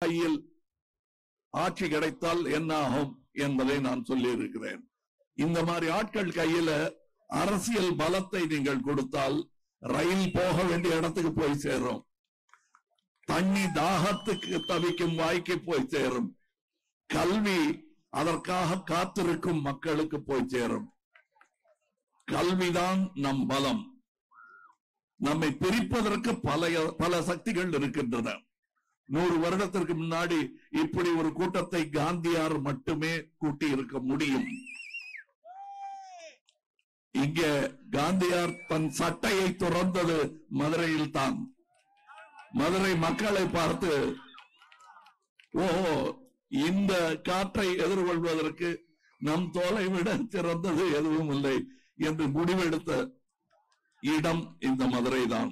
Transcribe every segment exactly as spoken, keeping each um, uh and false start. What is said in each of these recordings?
கையில் ஆட்சி கிடைத்தால் என்ன ஆகும் என்பதை நான் சொல்லி இருக்கிறேன். இந்த மாதிரி ஆட்கள் கையில அரசியல் பலத்தை நீங்கள் கொடுத்தால் ரயில் போக வேண்டிய இடத்துக்கு போய் சேரும், தண்ணி தாகத்துக்கு தவிக்கும் வாய்க்கு போய் சேரும், கல்வி அதற்காக காத்திருக்கும் மக்களுக்கு போய் சேரும். கல்விதான் நம் பலம். நம்மை பிரிப்பதற்கு பல பல சக்திகள் இருக்கின்றன. நூறு வருடத்திற்கு முன்னாடி இப்படி ஒரு கூட்டத்தை காந்தியார் மட்டுமே கூட்டி இருக்க முடியும். இங்கே காந்தியார் தன் சட்டையை துறந்தது மதுரையில் தான். மதுரை மக்களை பார்த்து, ஓ, இந்த காற்றை எதிர்கொள்வதற்கு நம் தோலை விட சிறந்தது எதுவும் இல்லை என்று முடிவெடுத்த இடம் இந்த மதுரை தான்.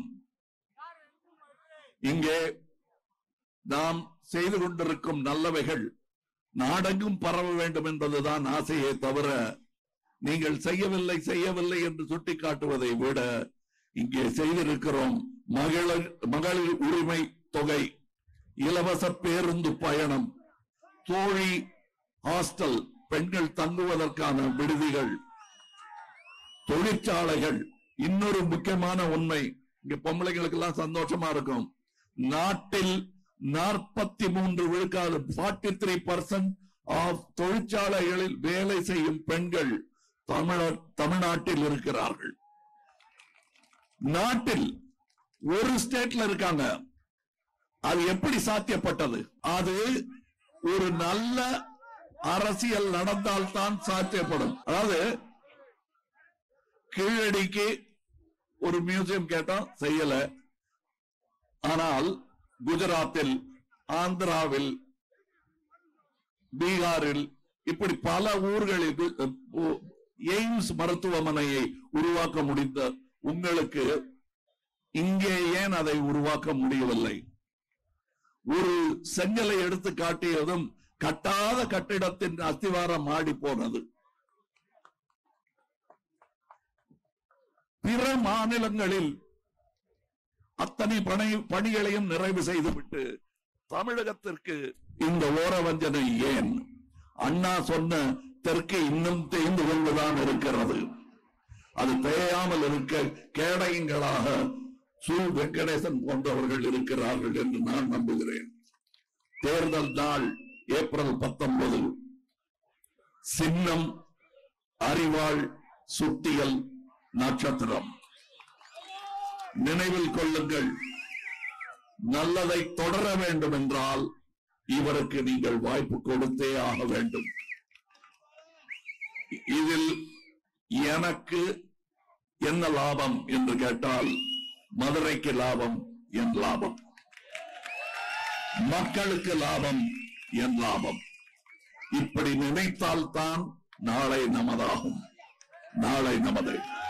இங்கே நாம் செய்து கொண்டிருக்கும் நல்லவைகள் நாடெங்கும் பரவ வேண்டும் என்பதுதான் ஆசையை தவிர, நீங்கள் செய்யவில்லை செய்யவில்லை என்று சுட்டிக்காட்டுவதை விட இங்கே செய்திருக்கிறோம். மகளிர் மகளிர் உரிமை தொகை, இலவச பேருந்து பயணம், தோழி ஹாஸ்டல், பெண்கள் தங்குவதற்கான விடுதிகள், தொழிற்சாலைகள். இன்னொரு முக்கியமான உண்மை, இங்க பொம்பளைங்களுக்கு எல்லாம் சந்தோஷமா இருக்கும், நாட்டில் நாற்பத்தி மூன்று விழுக்காடு ஃபார்ட்டி த்ரீ பர்சன்ட் ஆஃப் தொழிற்சாலைகளில் வேலை செய்யும் பெண்கள் தமிழ தமிழ்நாட்டில் இருக்கிறார்கள். நாட்டில் ஒரு ஸ்டேட்ல இருக்காங்க. அது எப்படி சாத்தியப்பட்டது? அது ஒரு நல்ல அரசியல் நடந்தால்தான் சாத்தியப்படும். அதாவது கீழடிக்கு ஒரு மியூசியம் கேட்டோம், செய்யல. ஆனால் குஜராத்தில், ஆந்திராவில், பீகாரில், இப்படி பல ஊர்களில் எய்ம்ஸ் மருத்துவமனையை உருவாக்க முடிந்த உங்களுக்கு இங்கே ஏன் அதை உருவாக்க முடியவில்லை? ஒரு செங்கலை எடுத்து காட்டியதும் கட்டாத கட்டிடத்தின் அஸ்திவாரம் ஆடி போனது. பிற மாநிலங்களில் அத்தனை பணி பணிகளையும் நிறைவு செய்துவிட்டு தமிழகத்திற்கு இந்த ஓரவஞ்சனை ஏன்? அண்ணா சொன்ன தெற்கு இன்னும் தேய்ந்து கொண்டுதான் இருக்கிறது. அது தேயாமல் இருக்க கேடயங்களாக சு வெங்கடேசன் போன்றவர்கள் இருக்கிறார்கள் என்று நான் நம்புகிறேன். தேர்தல் நாள் ஏப்ரல் பத்தொன்பது. சின்னம் அறிவாள் சுட்டியல் நட்சத்திரம். நினைவில் கொள்ளுங்கள், நல்லதை தொடர வேண்டும் என்றால் இவருக்கு நீங்கள் வாய்ப்பு கொடுத்தே ஆக வேண்டும். இதில் எனக்கு என்ன லாபம் என்று கேட்டால், மதுரைக்கு லாபம் என் லாபம், மக்களுக்கு லாபம் என் லாபம். இப்படி நினைத்தால்தான் நாளை நமதாகும். நாளை நமது.